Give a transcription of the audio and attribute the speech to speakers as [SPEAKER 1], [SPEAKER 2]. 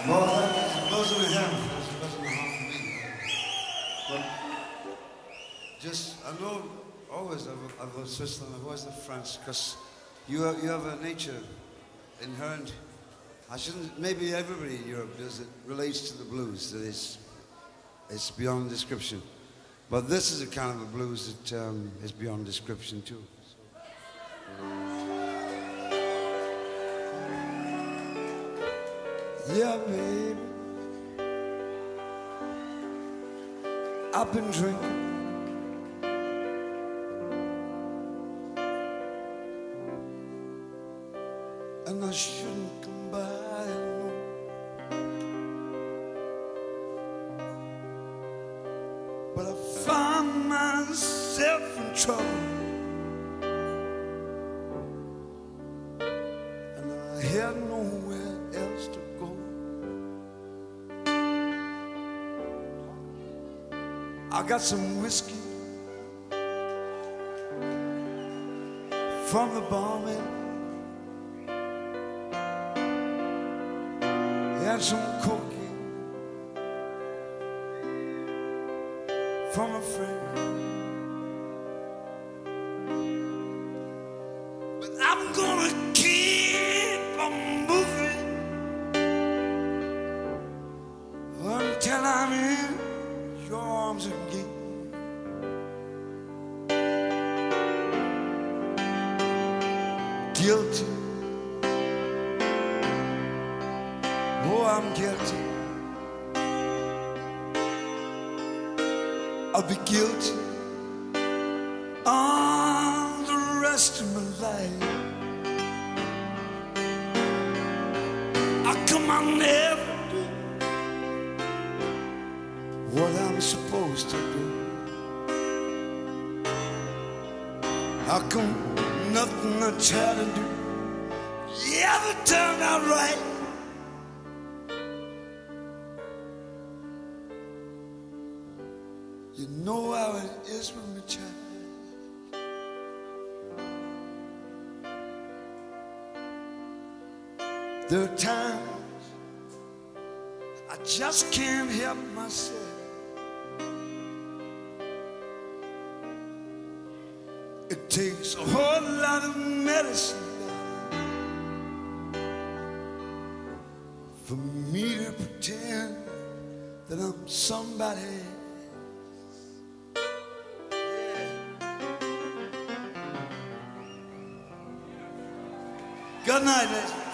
[SPEAKER 1] Well, those are the him. Those are the him for me. But just, I know always I've Switzerland, I've always loved France, because you have a nature inherent. I shouldn't, maybe everybody in Europe does, it relates to the blues, that it's beyond description. But this is a kind of a blues that is beyond description too. Yeah, baby, I've been drinking. And I shouldn't come by no. But I found myself in trouble, and I had nowhere else to go. I got some whiskey from the barman. Had some cocaine from a friend, but I'm gonna keep on moving until I'm in your arms again. Guilty. Oh, I'm guilty. I'll be guilty all the rest of my life. How come I never do what I'm supposed to do? How come nothing I try to do ever turned out right? You know how it is with me, child. There are times I just can't help myself. It takes a whole lot of medicine for me to pretend that I'm somebody. Good night, ladies.